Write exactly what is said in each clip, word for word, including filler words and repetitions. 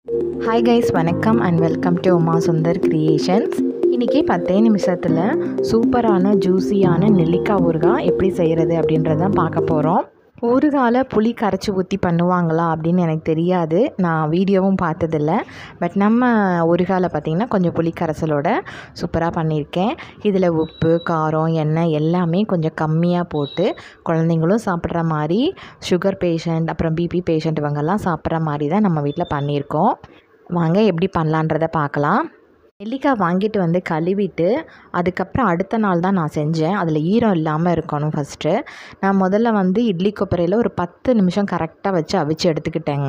Hi guys, வணக்கம் and welcome to Uma Sundar creations. இன்றைக்கி பத்தே நிமிஷத்தில் சூப்பரான ஜூஸியான நெல்லிக்காய் ஊறுகாய் எப்படி செய்கிறது அப்படின்றதான் பார்க்க போகிறோம். ஊறுகாயில் புளி கரைச்சி ஊற்றி பண்ணுவாங்களா அப்படின்னு எனக்கு தெரியாது, நான் வீடியோவும் பார்த்ததில்ல. பட் நம்ம ஊறுகாயில் பார்த்திங்கன்னா கொஞ்சம் புளி கரைசலோட சூப்பராக பண்ணியிருக்கேன். இதில் உப்பு, காரம், எண்ணெய் எல்லாமே கொஞ்சம் கம்மியாக போட்டு குழந்தைங்களும் சாப்பிட்ற மாதிரி, சுகர் பேஷண்ட் அப்புறம் பிபி பேஷண்ட் இவங்கெல்லாம் சாப்பிட்ற மாதிரி தான் நம்ம வீட்டில் பண்ணியிருக்கோம். வாங்க எப்படி பண்ணலான்றதை பார்க்கலாம். நெல்லிக்காய் வாங்கிட்டு வந்து கழுவிட்டு அதுக்கப்புறம் அடுத்த நாள் தான் நான் செஞ்சேன். அதில் ஈரம் இல்லாமல் இருக்கணும். ஃபஸ்ட்டு நான் முதல்ல வந்து இட்லி கொப்பரையில் ஒரு பத்து நிமிஷம் கரெக்டாக வச்சு அவிச்சு எடுத்துக்கிட்டேங்க.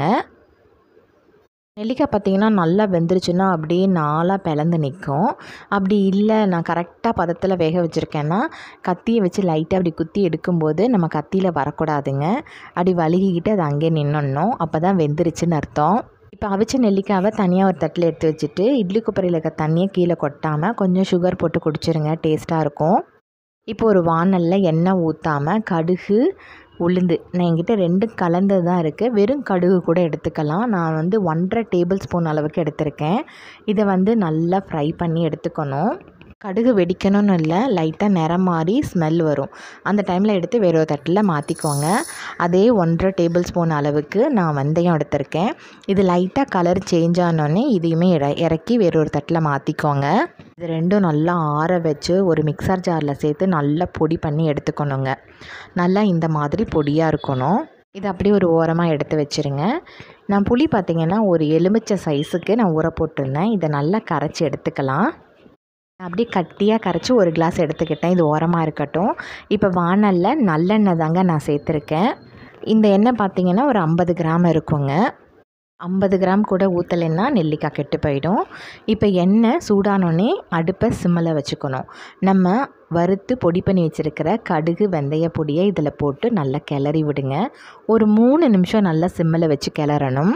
நெல்லிக்காய் பார்த்திங்கன்னா நல்லா வெந்துருச்சுன்னா அப்படியே நாளாக பிளந்து நிற்கும். அப்படி இல்லை, நான் கரெக்டாக பதத்தில் வேக வச்சுருக்கேன்னா கத்தியை வச்சு லைட்டாக அப்படி குத்தி எடுக்கும்போது நம்ம கத்தியில் வரக்கூடாதுங்க. அப்படி வழுகிக்கிட்டு அது அங்கேயே நின்னுடணும். அப்போ தான் வெந்துருச்சுன்னு அர்த்தம். இப்போ அவிச்ச நெல்லிக்காவை தனியாக ஒரு தட்டில் எடுத்து வச்சுட்டு இட்லி குப்பரையில் இருக்க தண்ணியை கீழே கொட்டாமல் கொஞ்சம் சுகர் போட்டு குடிச்சிருங்க, டேஸ்ட்டாக இருக்கும். இப்போ ஒரு வாணலில் எண்ணெய் ஊற்றாமல் கடுகு, உளுந்து, நான் என்கிட்ட ரெண்டும் கலந்து தான் இருக்குது. வெறும் கடுகு கூட எடுத்துக்கலாம். நான் வந்து ஒன்றரை டேபிள் ஸ்பூன் அளவுக்கு எடுத்திருக்கேன். இதை வந்து நல்லா ஃப்ரை பண்ணி எடுத்துக்கணும். கடுகு வெடிக்கணும்னு இல்லை, லைட்டாக நிறம் மாறி ஸ்மெல் வரும். அந்த டைமில் எடுத்து வேற ஒரு தட்டில் மாற்றிக்கோங்க. அதே ஒன்றரை டேபிள் ஸ்பூன் அளவுக்கு நான் வெந்தயம் எடுத்திருக்கேன். இது லைட்டாக கலர் சேஞ்ச் ஆனோடனே இதையுமே இற இறக்கி வேற ஒரு தட்டில் மாற்றிக்கோங்க. இது ரெண்டும் நல்லா ஆற வச்சு ஒரு மிக்சர் ஜாரில் சேர்த்து நல்லா பொடி பண்ணி எடுத்துக்கணுங்க. நல்லா இந்த மாதிரி பொடியாக இருக்கணும். இது அப்படியே ஒரு ஓரமாக எடுத்து வச்சுருங்க. நான் புளி பார்த்திங்கன்னா ஒரு எலுமிச்சை சைஸுக்கு நான் ஊற போட்டிருந்தேன். இதை நல்லா கரைச்சி எடுத்துக்கலாம். அப்படியே கட்டியாக கரைச்சி ஒரு கிளாஸ் எடுத்துக்கிட்டேன். இது ஓரமாக இருக்கட்டும். இப்போ வாணலில் நல்லெண்ணெய் தாங்க நான் சேர்த்துருக்கேன். இந்த எண்ணெய் பார்த்திங்கன்னா ஒரு ஐம்பது கிராம் இருக்குங்க. ஐம்பது கிராம் கூட ஊற்றலைன்னா நெல்லிக்காய் கெட்டு போயிடும். இப்போ எண்ணெய் சூடானோடனே அடுப்பை சிம்மில் வச்சுக்கணும். நம்ம வறுத்து பொடி பண்ணி வச்சுருக்கிற கடுகு, வெந்தய பொடியை இதில் போட்டு நல்லா கிளறி விடுங்க. ஒரு மூணு நிமிஷம் நல்லா சிம்மில் வச்சு கிளறணும்.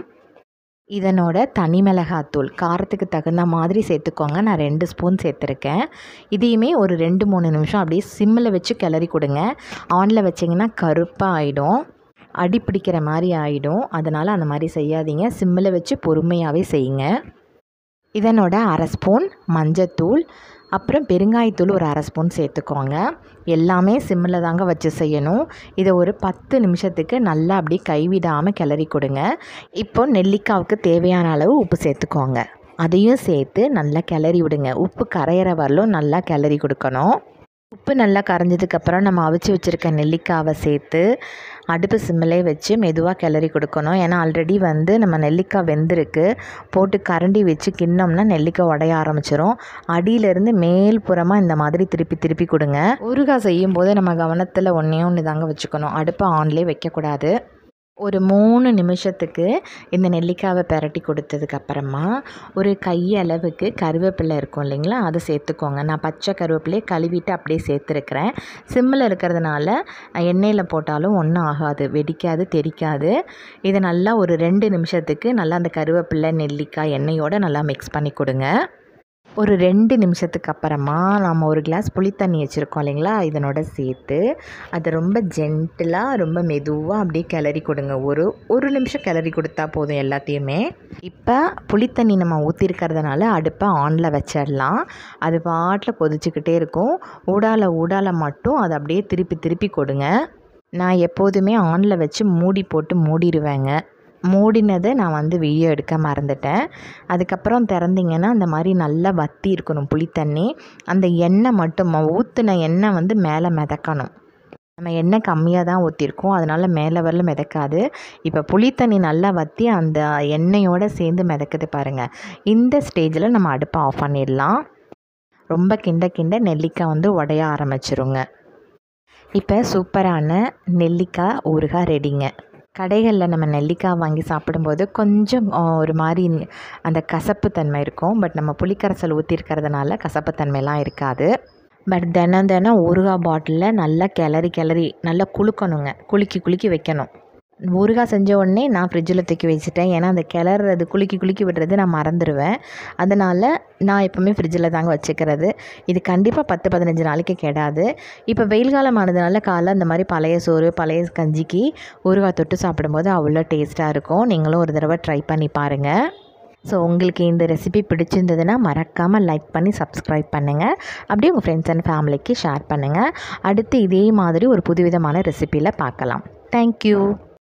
இதனோட தனி மிளகாத்தூள் காரத்துக்கு தகுந்த மாதிரி சேர்த்துக்கோங்க. நான் ரெண்டு ஸ்பூன் சேர்த்துருக்கேன். இதையுமே ஒரு ரெண்டு மூணு நிமிஷம் அப்படியே சிம்மில் வச்சு கிளறி கொடுங்க. ஆனில் வச்சிங்கன்னா கருப்பாக ஆகிடும், அடி பிடிக்கிற மாதிரி ஆகிடும். அதனால் அந்த மாதிரி செய்யாதீங்க, சிம்மில் வச்சு பொறுமையாகவே செய்யுங்க. இதனோட அரை ஸ்பூன் மஞ்சத்தூள், அப்புறம் பெருங்காயத்தூள் ஒரு அரை ஸ்பூன் சேர்த்துக்கோங்க. எல்லாமே சிம்மில் தாங்க வச்சு செய்யணும். இதை ஒரு பத்து நிமிஷத்துக்கு நல்லா அப்படி கைவிடாமல் கிளறி கொடுங்க. இப்போ நெல்லிக்காவுக்கு தேவையான அளவு உப்பு சேர்த்துக்கோங்க. அதையும் சேர்த்து நல்லா கிளறி விடுங்க. உப்பு கரையிற வரலும் நல்லா கிளறி கொடுக்கணும். உப்பு நல்லா கரைஞ்சதுக்கப்புறம் நம்ம அவிச்சு வச்சுருக்க நெல்லிக்காவை சேர்த்து அடுப்பு சிம்மிலே வச்சு மெதுவாக கிளறி கொடுக்கணும். ஏன்னா ஆல்ரெடி வந்து நம்ம நெல்லிக்காய் வெந்திருக்கு. போட்டு கரண்டி வச்சு கிண்ணோம்னா நெல்லிக்காய் உடைய ஆரம்பிச்சிடும். அடியிலேருந்து மேல் புறமாக இந்த மாதிரி திருப்பி திருப்பி கொடுங்க. ஊறுகாய் செய்யும் போது நம்ம கவனத்தில் ஒன்றே ஒன்று தாங்க வச்சுக்கணும், அடுப்பை ஆன்லேயே வைக்கக்கூடாது. ஒரு மூணு நிமிஷத்துக்கு இந்த நெல்லிக்காவை பிரட்டி கொடுத்ததுக்கப்புறமா ஒரு கையளவுக்கு கருவேப்பிலை இருக்கும் இல்லைங்களா, அதை சேர்த்துக்கோங்க. நான் பச்சை கருவேப்பிலையை கழுவிட்டு அப்படியே சேர்த்துருக்கிறேன். சிம்மில் இருக்கிறதுனால எண்ணெயில் போட்டாலும் ஒன்றும் ஆகாது, வெடிக்காது, தெறிக்காது. இதை நல்லா ஒரு ரெண்டு நிமிஷத்துக்கு நல்லா அந்த கருவேப்பிலை, நெல்லிக்காய் எண்ணெயோடு நல்லா மிக்ஸ் பண்ணி கொடுங்க. ஒரு ரெண்டு நிமிஷத்துக்கு அப்புறமா நம்ம ஒரு கிளாஸ் புளி தண்ணி வச்சுருக்கோம் இல்லைங்களா, இதனோட சேர்த்து அதை ரொம்ப ஜென்டிலாக ரொம்ப மெதுவாக அப்படியே கிளறி கொடுங்க. ஒரு ஒரு நிமிஷம் கிளறி கொடுத்தா போதும் எல்லாத்தையுமே. இப்போ புளித்தண்ணி நம்ம ஊற்றிருக்கிறதுனால அடுப்பை ஆனில் வச்சிடலாம். அது பாட்டில் கொதிச்சுக்கிட்டே இருக்கும். ஊடால ஊடால மட்டும் அதை அப்படியே திருப்பி திருப்பி கொடுங்க. நான் எப்போதுமே ஆனில் வச்சு மூடி போட்டு மூடிடுவேங்க. மூடினதை நான் வந்து வீடியோ எடுக்க மறந்துட்டேன். அதுக்கப்புறம் திறந்திங்கன்னா அந்த மாதிரி நல்லா வற்றி இருக்கணும் புளித்தண்ணி. அந்த எண்ணெய் மட்டும் ஊற்றின எண்ணெய் வந்து மேலே மிதக்கணும். நம்ம எண்ணெய் கம்மியாக தான் ஊற்றிருக்கோம், அதனால் மேலே வரல மிதக்காது. இப்போ புளித்தண்ணி நல்லா வற்றி அந்த எண்ணெயோடு சேர்ந்து மிதக்குது பாருங்கள். இந்த ஸ்டேஜில் நம்ம அடுப்பை ஆஃப் பண்ணிடலாம். ரொம்ப கிண்ட கிண்ட நெல்லிக்காய் வந்து உடைய ஆரம்பிச்சிருங்க. இப்போ சூப்பரான நெல்லிக்காய் ஊறுகாய் ரெடிங்க. கடைகளில் நம்ம நெல்லிக்காய் வாங்கி சாப்பிடும்போது கொஞ்சம் ஒரு மாதிரி அந்த கசப்பு தன்மை இருக்கும். பட் நம்ம புளிக்கரைசல் ஊற்றிருக்கிறதுனால கசப்பு தன்மைலாம் இருக்காது. பட் தினம் தினம் ஊறுகாய் பாட்டிலில் நல்லா கிளறி கிளறி நல்லா குலுக்கணுங்க, குலுக்கி குலுக்கி வைக்கணும். ஊறுகாய் செஞ்ச உடனே நான் ஃப்ரிட்ஜில் தூக்கி வச்சுட்டேன். ஏன்னா அந்த கிளறது குலுக்கி குலுக்கி விடுறது நான் மறந்துடுவேன். அதனால் நான் எப்போவுமே ஃப்ரிட்ஜில் தாங்க வச்சுக்கிறது. இது கண்டிப்பாக பத்து பதினஞ்சு நாளைக்கு கெடாது. இப்போ வெயில் காலம் ஆனதுனால காலைல இந்த மாதிரி பழைய சோறு, பழைய கஞ்சிக்கு ஊறுகாய் தொட்டு சாப்பிடும்போது அவ்வளோ டேஸ்ட்டாக இருக்கும். நீங்களும் ஒரு தடவை ட்ரை பண்ணி பாருங்கள். ஸோ உங்களுக்கு இந்த ரெசிபி பிடிச்சிருந்ததுன்னா மறக்காமல் லைக் பண்ணி சப்ஸ்கிரைப் பண்ணுங்கள். அப்படியே உங்கள் ஃப்ரெண்ட்ஸ் அண்ட் ஃபேமிலிக்கு ஷேர் பண்ணுங்கள். அடுத்து இதே மாதிரி ஒரு புதுவிதமான ரெசிபியில் பார்க்கலாம். தேங்க்யூ.